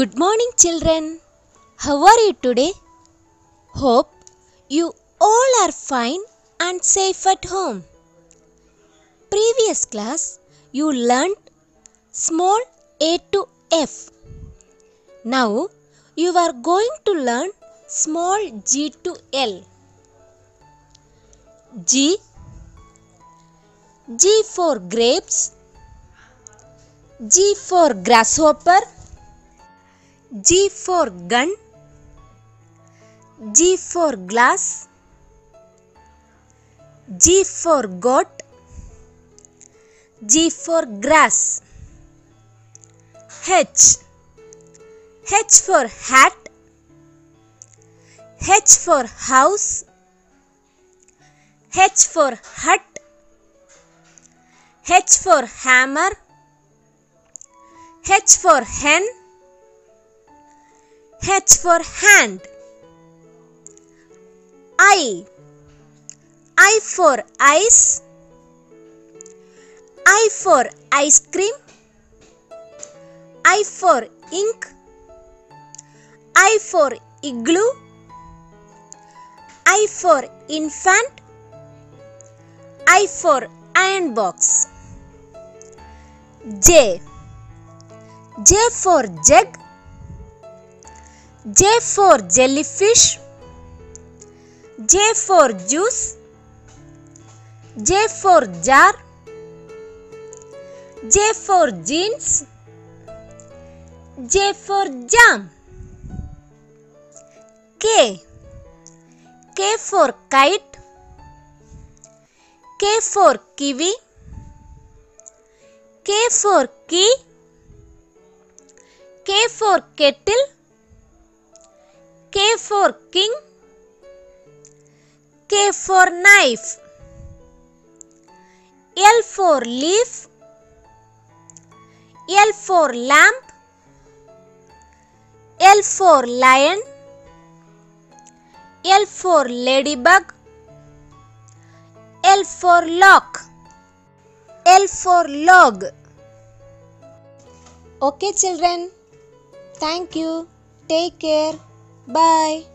Good morning, children. How are you today? Hope you all are fine and safe at home. Previous class, you learned small a to F. Now, you are going to learn small g to L. G. G for grapes. G for grasshopper. G for gun. G for glass. G for goat. G for grass. H. H for hat. H for house. H for hut. H for hammer. H for hen. H for hand. I. I for ice. I for ice cream. I for ink. I for igloo. I for infant. I for iron box. J. J for jug. J for jellyfish. J for juice. J for jar. J for jeans. J for jam. K. K for kite. K for kiwi. K for key. K for kettle. K for king. K for knife. L for leaf. L for lamp. L for lion. L for ladybug. L for lock. L for log. Okay, children. Thank you. Take care. Bye.